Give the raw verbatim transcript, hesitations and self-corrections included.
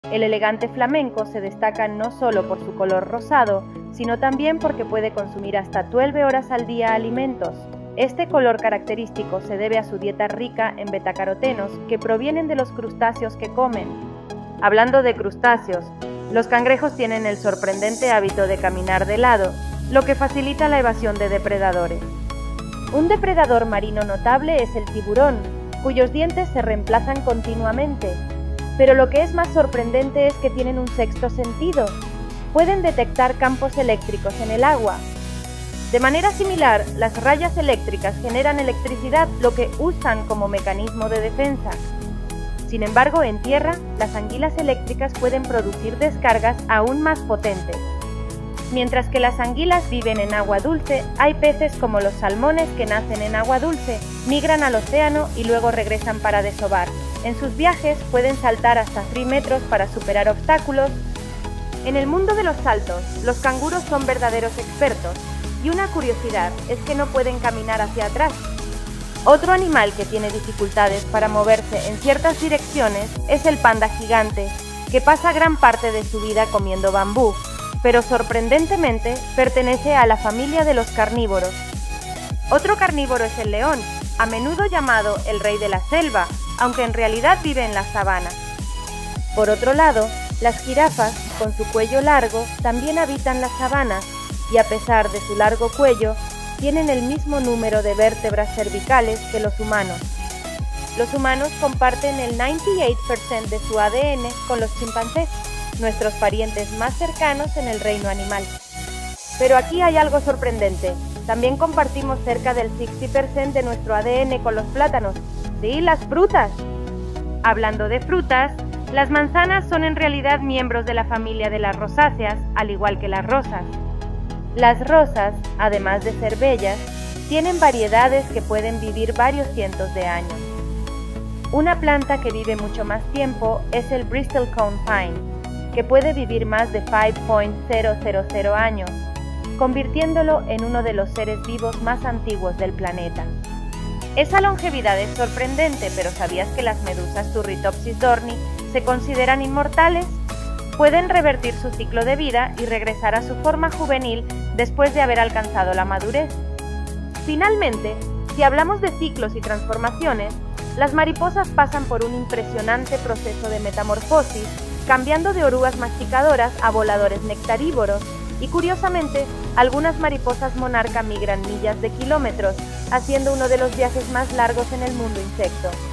El elegante flamenco se destaca no solo por su color rosado, sino también porque puede consumir hasta doce horas al día alimentos. Este color característico se debe a su dieta rica en betacarotenos que provienen de los crustáceos que comen. Hablando de crustáceos, los cangrejos tienen el sorprendente hábito de caminar de lado, lo que facilita la evasión de depredadores. Un depredador marino notable es el tiburón, cuyos dientes se reemplazan continuamente. Pero lo que es más sorprendente es que tienen un sexto sentido. Pueden detectar campos eléctricos en el agua. De manera similar, las rayas eléctricas generan electricidad, lo que usan como mecanismo de defensa. Sin embargo, en tierra, las anguilas eléctricas pueden producir descargas aún más potentes. Mientras que las anguilas viven en agua dulce, hay peces como los salmones que nacen en agua dulce, migran al océano y luego regresan para desovar. En sus viajes pueden saltar hasta tres metros para superar obstáculos. En el mundo de los saltos, los canguros son verdaderos expertos, y una curiosidad es que no pueden caminar hacia atrás. Otro animal que tiene dificultades para moverse en ciertas direcciones es el panda gigante, que pasa gran parte de su vida comiendo bambú, pero sorprendentemente pertenece a la familia de los carnívoros. Otro carnívoro es el león, a menudo llamado el rey de la selva, aunque en realidad vive en la sabana. Por otro lado, las jirafas, con su cuello largo, también habitan las sabanas, y a pesar de su largo cuello, tienen el mismo número de vértebras cervicales que los humanos. Los humanos comparten el noventa y ocho por ciento de su A D N con los chimpancés, nuestros parientes más cercanos en el reino animal. Pero aquí hay algo sorprendente. También compartimos cerca del sesenta por ciento de nuestro A D N con los plátanos. ¡Sí, las frutas! Hablando de frutas, las manzanas son en realidad miembros de la familia de las rosáceas, al igual que las rosas. Las rosas, además de ser bellas, tienen variedades que pueden vivir varios cientos de años. Una planta que vive mucho más tiempo es el bristlecone pine, que puede vivir más de cinco punto cero cero años, convirtiéndolo en uno de los seres vivos más antiguos del planeta. Esa longevidad es sorprendente, pero ¿sabías que las medusas Turritopsis dohrnii se consideran inmortales? Pueden revertir su ciclo de vida y regresar a su forma juvenil después de haber alcanzado la madurez. Finalmente, si hablamos de ciclos y transformaciones, las mariposas pasan por un impresionante proceso de metamorfosis, cambiando de orugas masticadoras a voladores nectarívoros, y curiosamente, algunas mariposas monarca migran millas de kilómetros, haciendo uno de los viajes más largos en el mundo insecto.